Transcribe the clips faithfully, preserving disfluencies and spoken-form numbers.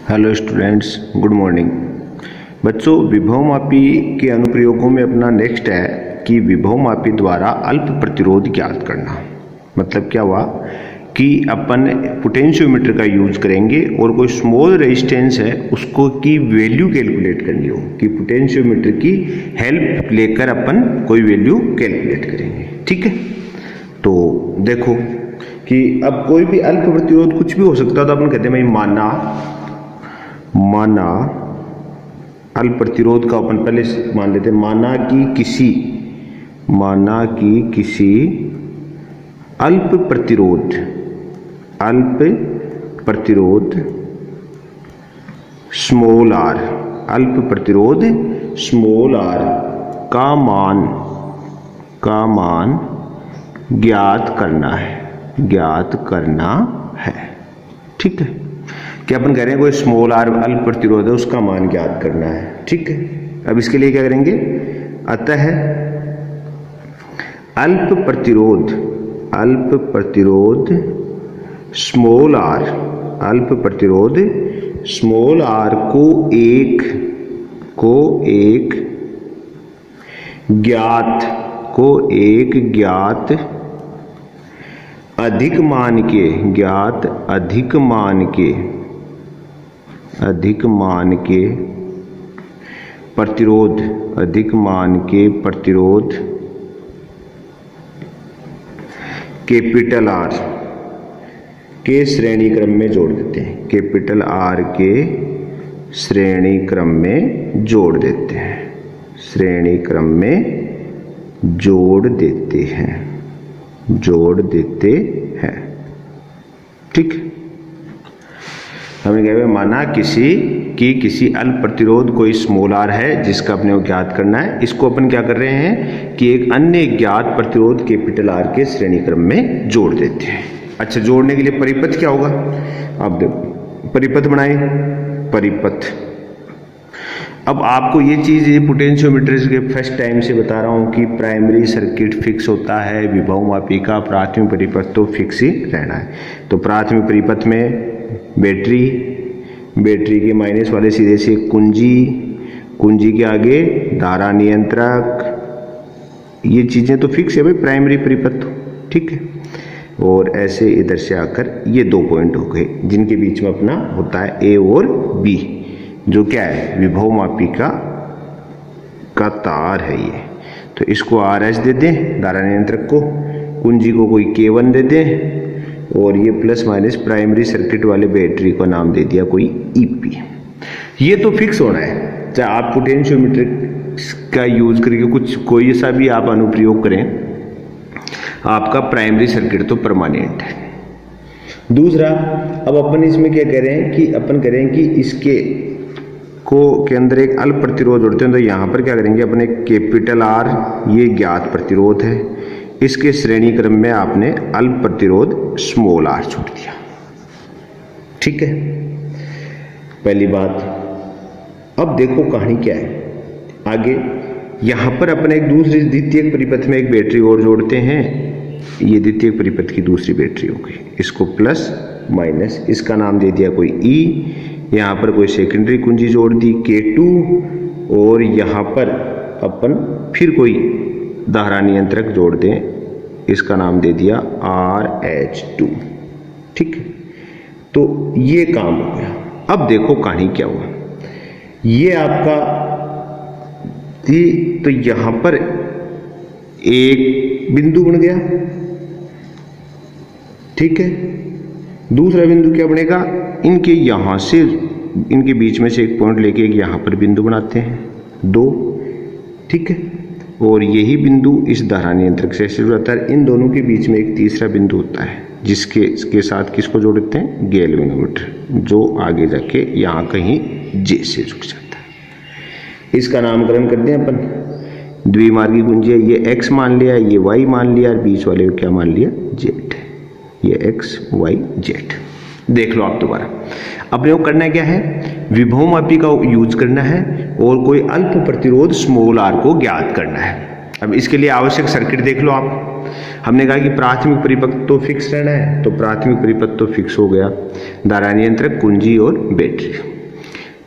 Hello students, good morning. बच्चों, विभवमापी के अनुप्रयोगों में अपना नेक्स्ट है कि विभवमापी द्वारा अल्प प्रतिरोध ज्ञात करना। मतलब क्या हुआ कि अपन पोटेंशियोमीटर का यूज करेंगे और कोई स्मॉल रेजिस्टेंस है उसको की वैल्यू कैलकुलेट करनी हो कि पोटेंशियोमीटर की हेल्प लेकर अपन कोई वैल्यू कैलकुलेट करेंगे। ठीक है, तो देखो कि अब कोई भी अल्प प्रतिरोध कुछ भी हो सकता है, तो अपन कहते हैं भाई माना माना अल्प प्रतिरोध का अपन पहले मान लेते हैं, माना कि किसी माना कि किसी अल्प प्रतिरोध अल्प प्रतिरोध स्मॉल आर अल्प प्रतिरोध स्मॉल आर का मान का मान ज्ञात करना है ज्ञात करना है। ठीक है, क्या अपन कह रहे हैं कोई स्मॉल आर अल्प प्रतिरोध है, उसका मान ज्ञात करना है। ठीक है, अब इसके लिए क्या करेंगे, अतः अल्प प्रतिरोध अल्प प्रतिरोध स्मॉल आर अल्प प्रतिरोध स्मॉल आर को एक को एक ज्ञात को एक ज्ञात अधिक मान के ज्ञात अधिक मान के अधिक मान के प्रतिरोध अधिक मान के प्रतिरोध कैपिटल आर के श्रेणी क्रम में जोड़ देते हैं कैपिटल आर के श्रेणी क्रम में जोड़ देते हैं श्रेणी क्रम में जोड़ देते हैं जोड़ देते हैं। ठीक, हमने कहा माना किसी की किसी अल्प प्रतिरोध कोई स्मॉल आर है जिसका अपने को ज्ञात करना है। इसको अपन क्या कर रहे हैं कि एक अन्य ज्ञात प्रतिरोध कैपिटल आर के श्रेणी क्रम में जोड़ देते हैं। अच्छा, जोड़ने के लिए परिपथ क्या होगा, अब देखो परिपथ बनाए परिपथ। अब आपको ये चीज ये पोटेंशियोमीटर के फर्स्ट टाइम से बता रहा हूं कि प्राइमरी सर्किट फिक्स होता है, विभवमापी का प्राथमिक परिपथ तो फिक्स ही रहना है। तो प्राथमिक परिपथ में बैटरी बैटरी के माइनस वाले सीधे से कुंजी कुंजी के आगे धारा नियंत्रक, ये चीजें तो फिक्स है भाई प्राइमरी परिपथ। ठीक है, और ऐसे इधर से आकर ये दो पॉइंट हो गए जिनके बीच में अपना होता है ए और बी, जो क्या है विभवमापी का का तार है ये। तो इसको आर एच दे दें धारा नियंत्रक को, कुंजी को कोई के वन दे दें, और ये प्लस माइनस प्राइमरी सर्किट वाले बैटरी को नाम दे दिया कोई ईपी। ये तो फिक्स होना है, चाहे आप पोटेंशियोमीटर का यूज करके कुछ कोई सा भी आप अनुप्रयोग करें, आपका प्राइमरी सर्किट तो परमानेंट है। दूसरा, अब अपन इसमें क्या कह रहे हैं कि अपन कह रहे हैं कि इसके को के अंदर एक अल्प प्रतिरोध जोड़ते हैं। तो यहां पर क्या करेंगे, अपने कैपिटल आर ये ज्ञात प्रतिरोध है, इसके श्रेणी क्रम में आपने अल्प प्रतिरोध स्मॉल आर जोड़ दिया। ठीक है, पहली बात। अब देखो कहानी क्या है आगे, यहां पर अपने एक दूसरी द्वितीयक परिपथ में एक बैटरी और जोड़ते हैं। ये द्वितीयक परिपथ की दूसरी बैटरी हो गई, इसको प्लस माइनस, इसका नाम दे दिया कोई ई। यहाँ पर कोई सेकेंडरी कुंजी जोड़ दी के टू, और यहाँ पर अपन फिर कोई धारा नियंत्रक जोड़ दें, इसका नाम दे दिया आर एच टू। ठीक है, तो ये काम हो गया। अब देखो कहानी क्या हुआ, ये आपका थी, तो यहां पर एक बिंदु बन गया। ठीक है, दूसरा बिंदु क्या बनेगा, इनके यहां से इनके बीच में से एक पॉइंट लेके एक यहां पर बिंदु बनाते हैं दो। ठीक है, और यही बिंदु इस धारा नियंत्रक से शुरू होता है। इन दोनों के बीच में एक तीसरा बिंदु होता है जिसके के साथ किसको जोड़ते हैं, गैल्वेनोमीटर, जो आगे जाके यहाँ कहीं जे से जुड़ जाता है। इसका नामकरण कर दें अपन, द्विमार्गी कुंजी है, ये एक्स मान लिया, ये वाई मान लिया, और बीच वाले को क्या मान लिया, जेड। ये एक्स वाई जेड। देख लो आप दोबारा, अपने को करना क्या है, विभवमापी का यूज करना है और कोई अल्प प्रतिरोध स्मॉल आर को ज्ञात करना है। अब इसके लिए आवश्यक सर्किट देख लो आप। हमने कहा कि प्राथमिक परिपथ तो फिक्स रहना है, तो प्राथमिक परिपथ तो फिक्स हो गया, धारा नियंत्रक, कुंजी और बैटरी।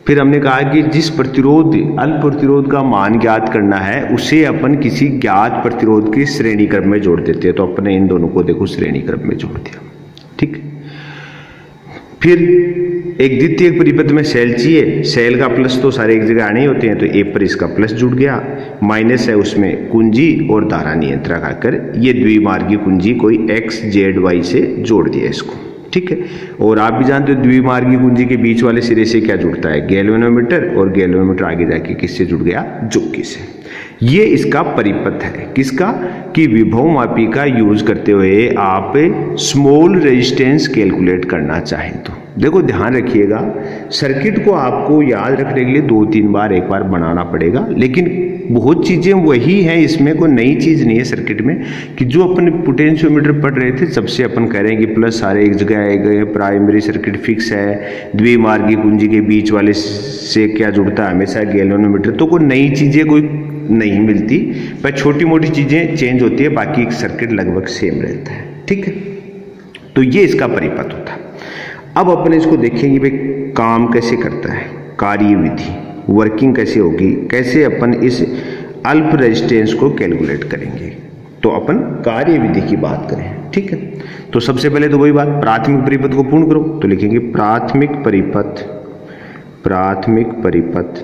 फिर हमने कहा कि जिस प्रतिरोध अल्प प्रतिरोध का मान ज्ञात करना है उसे अपन किसी ज्ञात प्रतिरोध की श्रेणी क्रम में जोड़ देते हैं। तो अपने इन दोनों को देखो श्रेणी क्रम में जोड़ दिया, ठीक। फिर एक द्वितीय परिपथ में सेल चाहिए, सेल का प्लस तो सारे एक जगह आने ही होते हैं, तो ए पर इसका प्लस जुड़ गया, माइनस है उसमें कुंजी और धारा नियंत्रक आकर ये द्विमार्गी कुंजी कोई एक्स जेड वाई से जोड़ दिया इसको, ठीक है। और आप भी जानते हो द्विमार्गी कुंजी के बीच वाले सिरे से क्या जुड़ता है, गैल्वेनोमीटर, और गैल्वेनोमीटर आगे जाके किससे जुड़ गया, जुक्की से। ये इसका परिपथ है, किसका, कि विभव मापी का यूज करते हुए आप स्मॉल रेजिस्टेंस कैलकुलेट करना चाहें तो। देखो ध्यान रखिएगा, सर्किट को आपको याद रखने के लिए दो तीन बार एक बार बनाना पड़ेगा, लेकिन बहुत चीजें वही हैं इसमें, कोई नई चीज नहीं है सर्किट में। कि जो अपन पोटेंशियोमीटर पढ़ रहे थे जब से अपन कह रहे हैं कि प्लस सारे एक जगह आए गए, प्राइमरी सर्किट फिक्स है, द्विमार्गी कुंजी के बीच वाले से क्या जुड़ता है हमेशा गैल्वेनोमीटर, तो कोई नई चीजें कोई नहीं मिलती, पर छोटी मोटी चीजें चेंज होती है, बाकी सर्किट लगभग सेम रहता है, ठीक है। तो ये इसका परिपथ होता है। अब अपन इसको देखेंगे भाई काम कैसे करता है, कार्य विधि, वर्किंग कैसे होगी, कैसे अपन इस अल्प रेजिस्टेंस को कैलकुलेट करेंगे। तो अपन कार्य विधि की बात करें, ठीक है। तो सबसे पहले तो वही बात, प्राथमिक परिपथ को पूर्ण करो, तो लिखेंगे प्राथमिक परिपथ, प्राथमिक परिपथ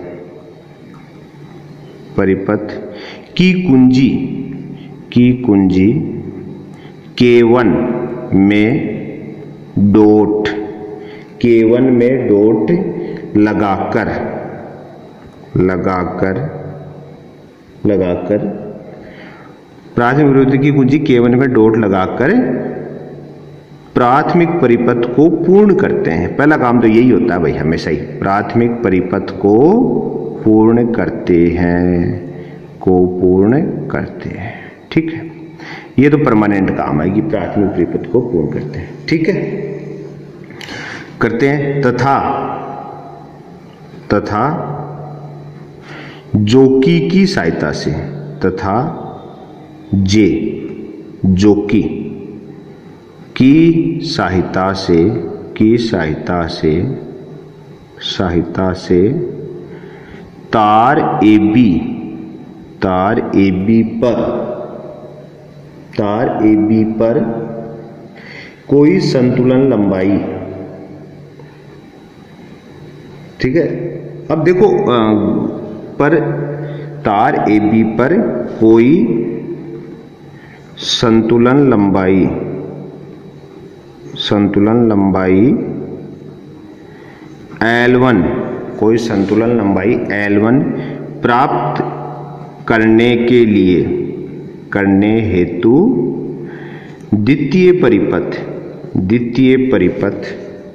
परिपथ की कुंजी, की कुंजी के वन में डॉट, के वन में डॉट लगाकर लगाकर लगाकर प्राथमिक परिपथ की कुंजी के वन में डॉट लगाकर प्राथमिक परिपथ को पूर्ण करते हैं। पहला काम तो यही होता है भाई हमेशा ही, प्राथमिक परिपथ को पूर्ण करते हैं, को पूर्ण करते हैं, ठीक है। ये तो परमानेंट काम है कि प्राथमिक परिपथ को पूर्ण करते हैं, ठीक है, करते हैं। तथा तथा जोकी की सहायता से, तथा जे जोकी की सहायता से, की सहायता से सहायता से तार ए बी, तार ए बी पर, तार ए बी पर कोई संतुलन लंबाई, ठीक है। अब देखो आ, पर तार ए बी पर कोई संतुलन लंबाई, संतुलन लंबाई एल वन, कोई संतुलन लंबाई एल वन प्राप्त करने के लिए, करने हेतु द्वितीय परिपथ, द्वितीय परिपथ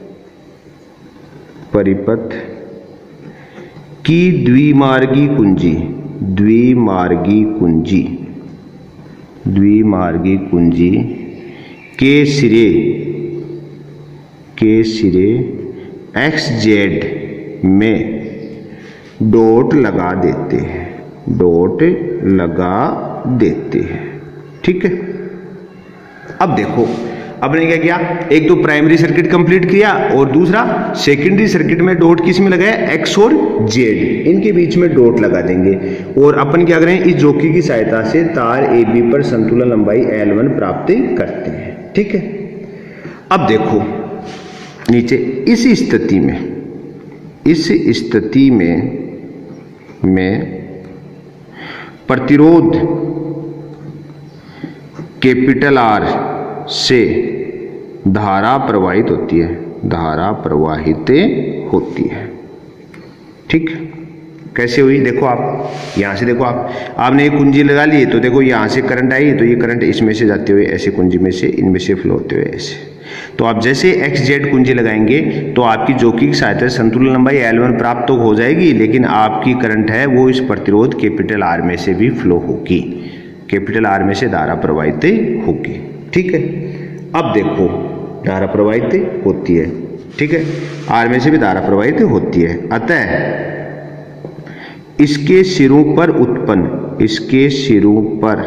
परिपथ की द्विमार्गी कुंजी, द्विमार्गी कुंजी, द्विमार्गी कुंजी के सिरे, के सिरे एक्स जेड में डॉट लगा देते हैं, डॉट लगा देते हैं, ठीक है। अब देखो आपने क्या किया, एक तो प्राइमरी सर्किट कंप्लीट किया और दूसरा सेकेंडरी सर्किट में डॉट किस में लगाया, एक्स और जेड, इनके बीच में डॉट लगा देंगे। और अपन क्या करें, इस जोकी की सहायता से तार ए बी पर संतुलन लंबाई एल वन प्राप्त करते हैं, ठीक है। अब देखो नीचे इस स्थिति में, इस स्थिति में में प्रतिरोध कैपिटल आर से धारा प्रवाहित होती है, धारा प्रवाहित होती है, ठीक। कैसे हुई देखो, आप यहां से देखो, आप आपने एक कुंजी लगा ली तो देखो यहां से करंट आई, तो ये करंट इसमें से जाते हुए ऐसे कुंजी में से, इनमें से फ्लो होते हुए ऐसे। तो आप जैसे एक्स जेड कुंजी लगाएंगे तो आपकी जोकी की सहायता से संतुलन लंबाई एल वन प्राप्त तो हो जाएगी, लेकिन आपकी करंट है वो इस प्रतिरोध कैपिटल आर में से भी फ्लो होगी, कैपिटल आर में से धारा प्रवाहित होगी, ठीक है। अब देखो धारा प्रवाहित होती है, ठीक है, आर में से भी धारा प्रवाहित होती है। अतः इसके सिरों पर उत्पन्न, इसके सिरों पर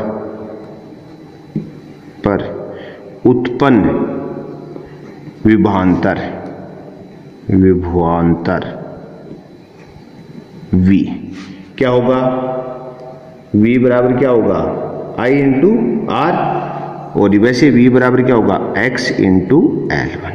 पर उत्पन्न विभवांतर, विभवांतर v क्या होगा, v बराबर क्या होगा i इंटू आर, और वैसे v बराबर क्या होगा x इंटू एल वन।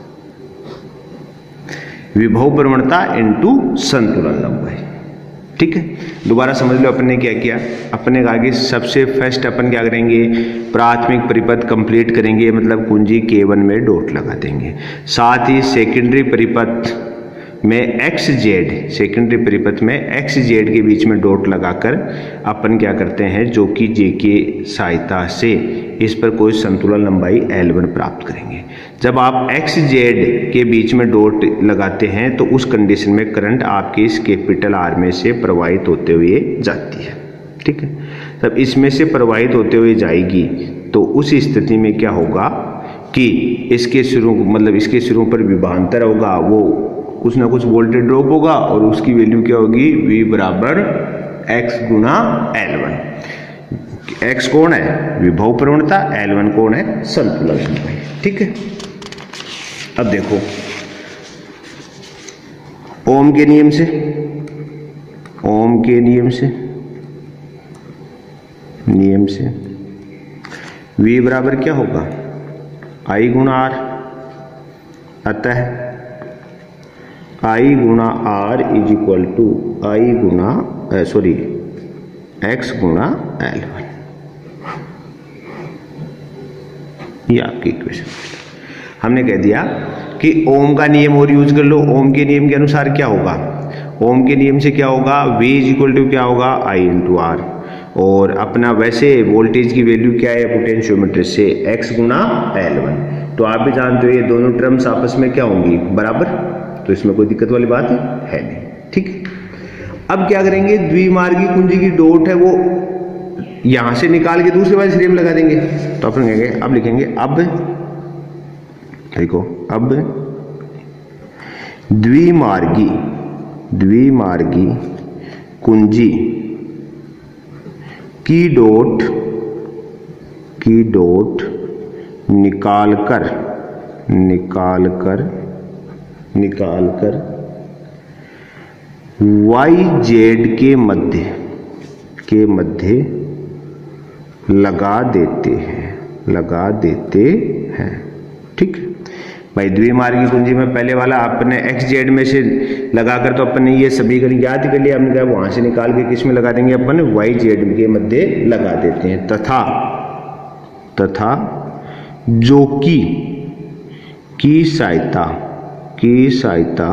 विभव प्रवणता इंटू संतुलन लंबाई। ठीक है, दोबारा समझ लो अपन ने क्या किया। अपने आगे सबसे फर्स्ट अपन क्या करेंगे, प्राथमिक परिपथ कंप्लीट करेंगे, मतलब कुंजी के वन में डॉट लगा देंगे। साथ ही सेकेंडरी परिपथ में एक्स जेड, सेकेंडरी परिपथ में एक्स जेड के बीच में डॉट लगाकर अपन क्या करते हैं, जो कि जे की सहायता से इस पर कोई संतुलन लंबाई एल वन प्राप्त करेंगे। जब आप एक्स जेड के बीच में डॉट लगाते हैं तो उस कंडीशन में करंट आपके इस कैपिटल आर में से प्रवाहित होते हुए जाती है। ठीक है, तब इसमें से प्रवाहित होते हुए जाएगी तो उस स्थिति में क्या होगा कि इसके सिरों, मतलब इसके सिरों पर विभवांतर होगा, वो कुछ ना कुछ वोल्टेज ड्रॉप होगा और उसकी वैल्यू क्या होगी, V बराबर x गुना एल वन। x कौन है, विभव प्रवणता, एल वन कौन है, संतुलन लंबाई। ठीक है, अब देखो ओम के नियम से, ओम के नियम से नियम से V बराबर क्या होगा, I गुना R। अतः I गुना R is equal to I गुना सॉरी एक्स गुना एल वन। ये आपकी इक्वेशन हमने कह दिया कि ओम का नियम और यूज कर लो। ओम के नियम के अनुसार क्या होगा, ओम के नियम से क्या होगा, V इज इक्वल टू क्या होगा, I इंटू आर, और अपना वैसे वोल्टेज की वैल्यू क्या है पोटेंशियोमीटर से, x गुना एल वन। तो आप भी जानते हो ये दोनों टर्म्स आपस में क्या होंगी, बराबर, तो इसमें कोई दिक्कत वाली बात है नहीं। ठीक है, अब क्या करेंगे, द्विमार्गी कुंजी की डॉट है वो यहां से निकाल के दूसरे वाले सिरे में लगा देंगे। तो अपन कहेंगे, अब लिखेंगे, अब देखो, अब द्विमार्गी द्विमार्गी कुंजी की डॉट की डॉट निकाल कर निकाल कर निकाल कर वाई जेड के मध्य के मध्य लगा देते हैं लगा देते हैं ठीक है भाई, द्विमार्गी कुंजी में पहले वाला आपने एक्स जेड में से लगाकर तो अपन ने ये समीकरण याद कर लिया, हमने कहा वहां से निकाल के किस में लगा देंगे, अपन वाई जेड के मध्य लगा देते हैं। तथा तथा जो की की सहायता की सहायता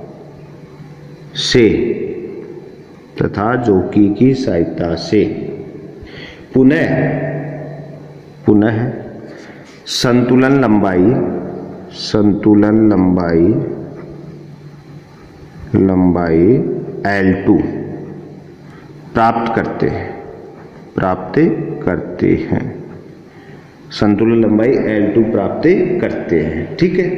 से तथा जो की की सहायता से पुनः पुनः संतुलन लंबाई संतुलन लंबाई लंबाई एल टू प्राप्त करते हैं प्राप्त करते हैं संतुलन लंबाई एल टू प्राप्त करते हैं। ठीक है,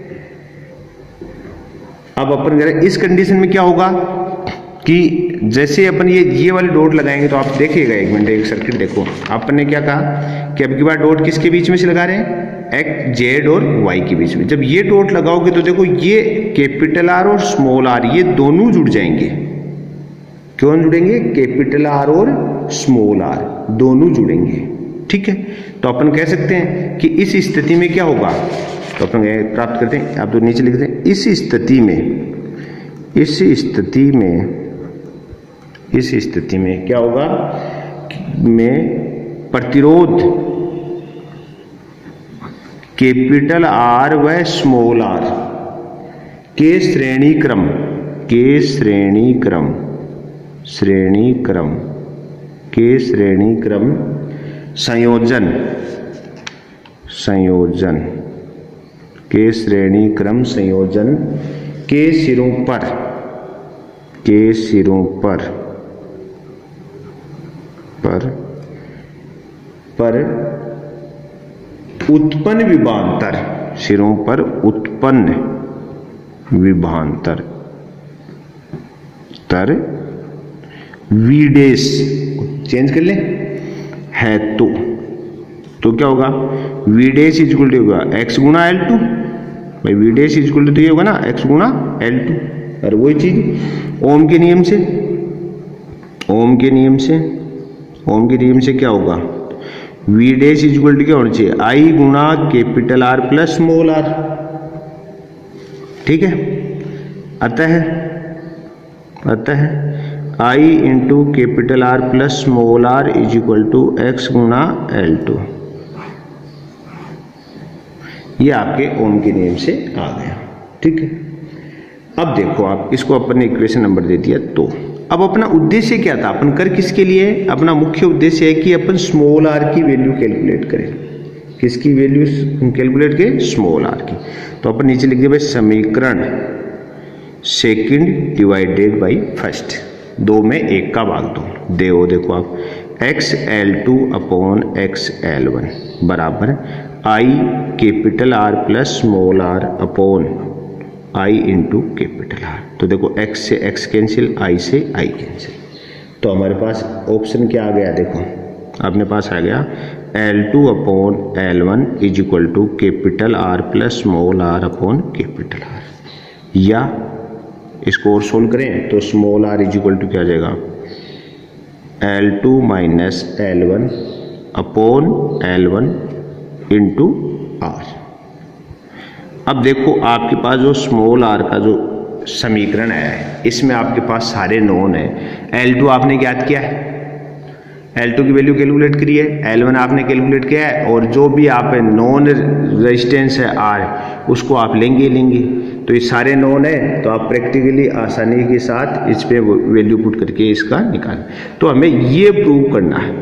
अब अपन करें इस कंडीशन में क्या होगा कि जैसे अपन ये ये वाली डॉट लगाएंगे तो आप देखिएगा, एक मिनट एक सर्किट देखो, अपन ने क्या कहा कि अब की बार डॉट किसके बीच में से लगा रहे हैं, एक्स जेड और वाई के बीच में। जब ये डॉट लगाओगे तो देखो ये कैपिटल आर और स्मॉल आर ये दोनों जुड़ जाएंगे। क्यों जुड़ेंगे, कैपिटल आर और स्मॉल आर दोनों जुड़ेंगे। ठीक है, तो अपन कह सकते हैं कि इस स्थिति में क्या होगा, तो अपन प्राप्त करते हैं, आप तो नीचे लिखते हैं, इस स्थिति में इस स्थिति में इस स्थिति में क्या होगा में प्रतिरोध कैपिटल आर व स्मॉल आर के श्रेणी क्रम के श्रेणी क्रम श्रेणी क्रम के श्रेणी क्रम संयोजन संयोजन के श्रेणी क्रम संयोजन के सिरों पर के सिरों पर पर पर उत्पन्न विभवांतर सिरों पर उत्पन्न विभवांतर तर वी डैश चेंज कर ले है तो तो क्या होगा, V dash is equal to होगा एक्स गुना एल टू भाई, V dash is equal to तो ये होगा ना एक्स गुना एल टू। और वही चीज ओम के नियम से, ओम के नियम से, ओम के नियम से क्या होगा, V dash is equal to क्या होना चाहिए, आई गुणा capital R plus small R. ठीक है, अतः अतः I into capital R plus small R is equal to X गुणा एल टू। ये आपके ओम के नियम से आ गया। ठीक है, अब देखो आप इसको अपन ने इक्वेशन नंबर दे दिया। तो अब अपना उद्देश्य क्या था, अपन कर किसके लिए, अपना मुख्य उद्देश्य है कि अपन स्मॉल आर की वैल्यू कैलकुलेट करें। किसकी वैल्यू कैलकुलेट करें, स्मॉल आर की। तो अपन नीचे लिख दिया भाई समीकरण सेकंड डिवाइडेड बाय फर्स्ट, दो में एक का भाग दो दे हो। देखो आप X L two upon X L one बराबर I capital R plus small R upon I into capital R. तो देखो x से x कैंसिल, i से i कैंसिल। तो हमारे पास ऑप्शन क्या आ गया, देखो अपने पास आ गया L two upon L one is equal to capital R plus small R upon capital R. या इसको और सोल्व करें तो small R is equal to क्या आ जाएगा, L two minus L one upon L one into R. अब देखो आपके पास जो स्मॉल आर का जो समीकरण है इसमें आपके पास सारे नोन है। एल टू आपने ज्ञात किया है, एल टू की वैल्यू कैलकुलेट करी है, एल वन आपने कैलकुलेट किया है, और जो भी आप नॉन रेजिस्टेंस है आर उसको आप लेंगे लेंगे तो ये सारे नोन है। तो आप प्रैक्टिकली आसानी के साथ इस पे वैल्यू पुट करके इसका निकाल। तो हमें ये प्रूव करना है,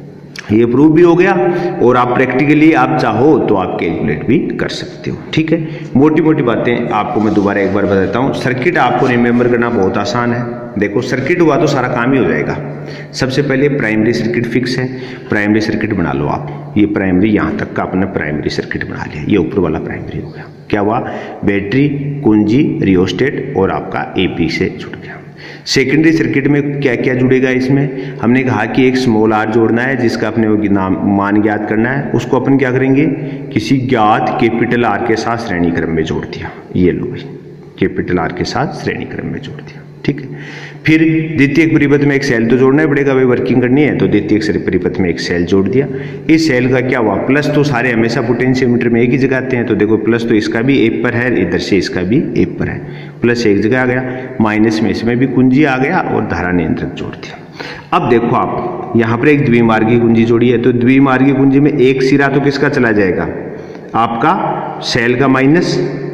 ये प्रूव भी हो गया और आप प्रैक्टिकली आप चाहो तो आप कैलकुलेट भी कर सकते हो। ठीक है, मोटी मोटी बातें आपको मैं दोबारा एक बार बताता हूँ। सर्किट आपको रिमेंबर करना बहुत आसान है। देखो सर्किट हुआ तो सारा काम ही हो जाएगा। सबसे पहले प्राइमरी सर्किट फिक्स है, प्राइमरी सर्किट बना लो आप। ये प्राइमरी यहाँ तक का आपने प्राइमरी सर्किट बना लिया, ये ऊपर वाला प्राइमरी हो गया। क्या हुआ, बैटरी, कुंजी, रियोस्टेट और आपका एपी से जुड़ गया। सेकेंडरी सर्किट में क्या क्या जुड़ेगा, इसमें हमने कहा कि एक स्मॉल आर जोड़ना है जिसका अपने वो नाम मान ज्ञात करना है। उसको अपन क्या करेंगे, किसी ज्ञात कैपिटल आर के साथ श्रेणी क्रम में जोड़ दिया। ये लो भाई, कैपिटल आर के साथ श्रेणी क्रम में जोड़ दिया। ठीक है, फिर द्वितीयक परिपथ में एक सेल तो जोड़ना ही पड़ेगा भाई, वर्किंग करनी है। तो द्वितीयक परिपथ में एक सेल जोड़ दिया। इस सेल का क्या हुआ, प्लस तो सारे हमेशा पोटेंशियोमीटर में एक ही जगह आते हैं। तो देखो प्लस तो इसका भी एक पर है, इधर से इसका भी एक पर है, प्लस एक जगह आ गया, माइनस में इसमें भी कुंजी आ गया और धारा नियंत्रक जोड़ दिया। अब देखो आप यहाँ पर एक द्विमार्गी कुंजी जोड़ी है। तो द्विमार्गी कुंजी में एक सिरा तो किसका चला जाएगा, आपका सेल का माइनस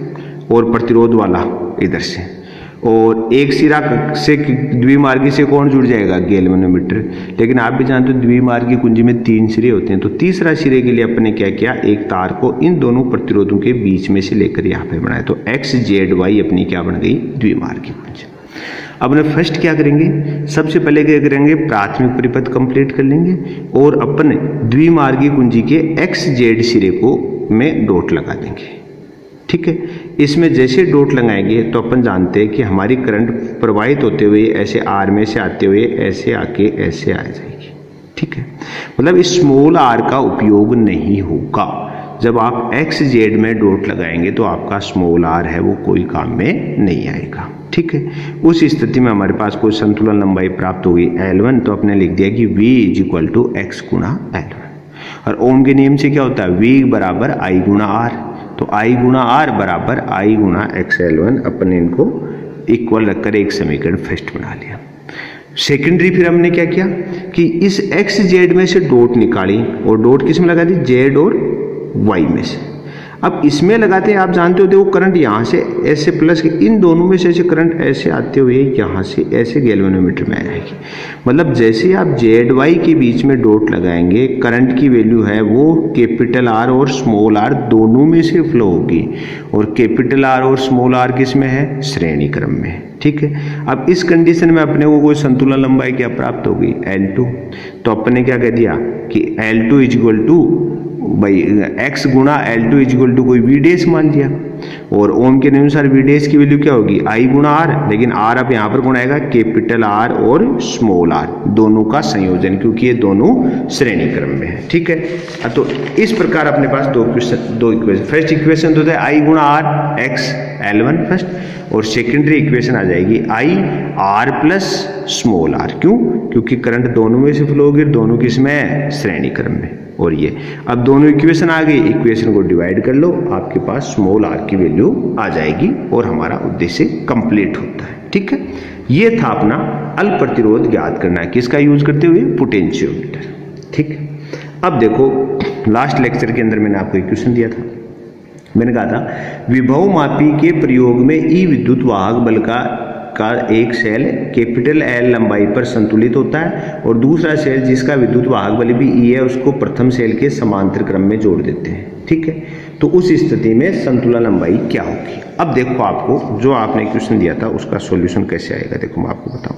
और प्रतिरोध वाला इधर से, और एक सिरा से द्विमार्गी से कौन जुड़ जाएगा, गैल्वेनोमीटर। लेकिन आप भी जानते हो द्विमार्गी कुंजी में तीन सिरे होते हैं। तो तीसरा सिरे के लिए अपने क्या किया, एक तार को इन दोनों प्रतिरोधों के बीच में से लेकर यहाँ पे बनाया। तो एक्स जेड वाई अपनी क्या बन गई, द्विमार्गी कुंजी। अब अपने फर्स्ट क्या करेंगे, सबसे पहले क्या करेंगे, प्राथमिक परिपथ कंप्लीट कर लेंगे और अपने द्विमार्गी कुंजी के एक्स जेड सिरे को में डॉट लगा देंगे। ठीक है, इसमें जैसे डॉट लगाएंगे तो अपन जानते हैं कि हमारी करंट प्रवाहित होते हुए ऐसे आर में से आते हुए ऐसे आके ऐसे आ जाएगी। ठीक है, मतलब इस स्मॉल आर का उपयोग नहीं होगा। जब आप एक्स जेड में डॉट लगाएंगे तो आपका स्मॉल आर है वो कोई काम में नहीं आएगा। ठीक है, उस स्थिति में हमारे पास कोई संतुलन लंबाई प्राप्त होगी एल वन। तो आपने लिख दिया कि V is equal to X गुणा एल वन। और ओम के नियम से क्या होता है, V बराबर आई गुणा आर। तो आई गुणा आर बराबर आई गुणा एक्स एल वन। अपन इनको इक्वल रखकर एक समीकरण फर्स्ट बना लिया। सेकेंडरी फिर हमने क्या किया कि इस एक्स जेड में से डॉट निकाली और डॉट किस में लगा दी, जेड और वाई में से। अब इसमें लगाते हैं, आप जानते हो देखो करंट यहाँ से ऐसे प्लस के इन दोनों में से ऐसे करंट ऐसे आते हुए यहाँ से ऐसे गैल्वेनोमीटर में आएगी। मतलब जैसे आप जेड वाई के बीच में डॉट लगाएंगे, करंट की वैल्यू है वो कैपिटल आर और स्मॉल आर दोनों में से फ्लो होगी। और कैपिटल आर और स्मॉल आर किस में है, श्रेणी क्रम में। ठीक है, अब इस कंडीशन में अपने को कोई संतुलन लंबाई क्या प्राप्त होगी, एल टू। तो अपने क्या कह दिया कि L two is equal to भाई एक्स गुणा L two is equal to कोई वी डैश मान लिया। और ओम के अनुसार वी डैश की वैल्यू क्या होगी, आई गुणा आर, लेकिन आर अब यहाँ पर कौन आएगा, कैपिटल आर और स्मॉल आर दोनों का संयोजन, क्योंकि ये दोनों श्रेणी क्रम में है। ठीक है, तो इस प्रकार अपने पास दो क्वेश्चन दो इक्वेशन, फर्स्ट इक्वेशन तो है आई गुणा R X L one first, और सेकेंडरी इक्वेशन आ जाएगी I R plus small R. क्यों, क्योंकि करंट दोनों में से फ्लो होगी, दोनों किसमें है, श्रेणी क्रम में। और ये अब दोनों इक्वेशन आ गई, इक्वेशन को डिवाइड कर लो, आपके पास स्मॉल आर की वैल्यू आ जाएगी और हमारा उद्देश्य कंप्लीट होता है। ठीक है, ये था अपना अल्प प्रतिरोध ज्ञात करना है, किसका यूज करते हुए, पोटेंशियोमीटर। ठीक है, अब देखो लास्ट लेक्चर के अंदर मैंने आपको एक क्वेश्चन दिया था, मैंने कहा था विभव मापी के प्रयोग में ई विद्युत वाहक बल का का एक सेल कैपिटल एल लंबाई पर संतुलित होता है और दूसरा सेल जिसका विद्युत वाहक बल भी ई है उसको प्रथम सेल के समांतर क्रम में जोड़ देते हैं। ठीक है, तो उस स्थिति में संतुलन लंबाई क्या होगी। अब देखो आपको जो आपने क्वेश्चन दिया था उसका सॉल्यूशन कैसे आएगा, देखो मैं आपको बताऊं।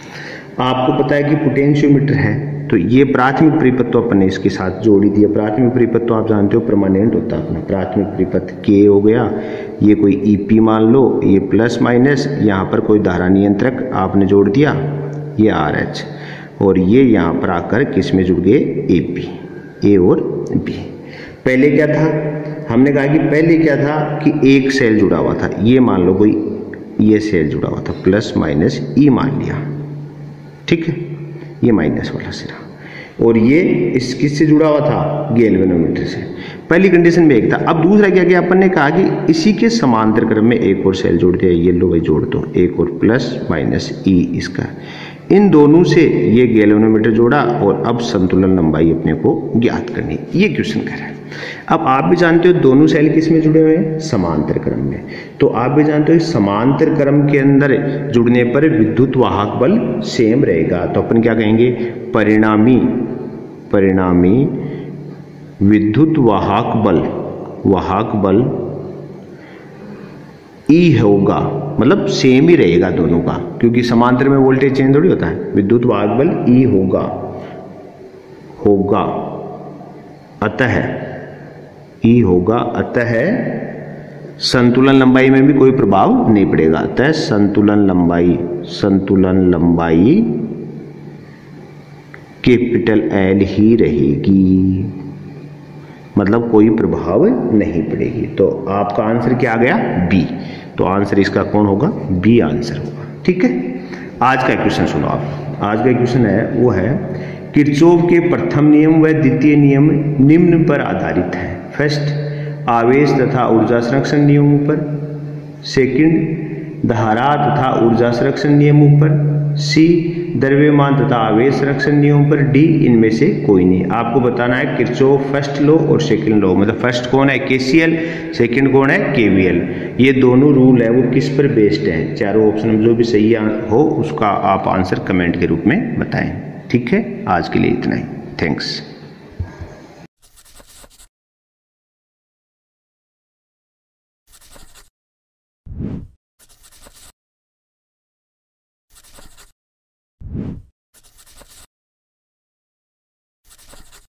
आपको पता है कि पोटेंशियोमीटर है, तो ये प्राथमिक परिपथ अपन ने इसके साथ जोड़ी दिया। प्राथमिक परिपथ तो आप जानते हो परमानेंट होता है अपना, प्राथमिक परिपथ के हो गया, ये कोई ईपी मान लो, ये प्लस माइनस, यहाँ पर कोई धारा नियंत्रक आपने जोड़ दिया, ये आर एच, और ये यहाँ पर आकर किस में जुड़ गए, ए पी, ए और बी। पहले क्या था, हमने कहा कि पहले क्या था कि एक सेल जुड़ा हुआ था, ये मान लो कोई ये सेल जुड़ा हुआ था, प्लस माइनस ई मान लिया। ठीक है, ये माइनस वाला सिरा, और ये इस किससे जुड़ा हुआ था, गैल्वेनोमीटर से। पहली कंडीशन में एक था। अब दूसरा क्या किया अपन ने, कहा कि इसी के समांतर क्रम में एक और सेल जोड़ दिया, ये लो भाई जोड़ दो, एक और प्लस माइनस ई इसका, इन दोनों से ये गैल्वेनोमीटर जोड़ा और अब संतुलन लंबाई अपने को ज्ञात करनी, ये क्वेश्चन कर रहा है। अब आप भी जानते हो दोनों सेल किस में जुड़े हुए हैं, समांतर क्रम में, तो आप भी जानते हो समांतर क्रम के अंदर जुड़ने पर विद्युत वाहक बल सेम रहेगा, तो अपन क्या कहेंगे, परिणामी परिणामी विद्युत वाहक बल वाहक बल ई होगा, मतलब सेम ही रहेगा दोनों का, क्योंकि समांतर में वोल्टेज चेंज थोड़ी होता है। विद्युत वाहक बल ई होगा होगा अतः ई होगा अतः संतुलन लंबाई में भी कोई प्रभाव नहीं पड़ेगा, अतः संतुलन लंबाई संतुलन लंबाई कैपिटल एल ही रहेगी, मतलब कोई प्रभाव नहीं पड़ेगी। तो आपका आंसर क्या आ गया, बी। तो आंसर इसका कौन होगा, बी आंसर होगा। ठीक है, आज का क्वेश्चन सुनो आप। आज का क्वेश्चन है वो है किरचॉफ के प्रथम नियम व द्वितीय नियम निम्न पर आधारित है। फर्स्ट, आवेश तथा ऊर्जा संरक्षण नियमों पर। सेकंड, धारा तथा ऊर्जा संरक्षण नियमों पर। सी, द्रव्यमान तथा आवेश संरक्षण नियमों पर। डी, इनमें से कोई नहीं। आपको बताना है किरचॉफ फर्स्ट लॉ और सेकंड लॉ, मतलब फर्स्ट कौन है, केसीएल, सेकंड कौन है, केवीएल। ये दोनों रूल है वो किस पर बेस्ड है। चारों ऑप्शन में जो भी सही हो उसका आप आंसर कमेंट के रूप में बताएं। ठीक है, आज के लिए इतना ही, थैंक्स।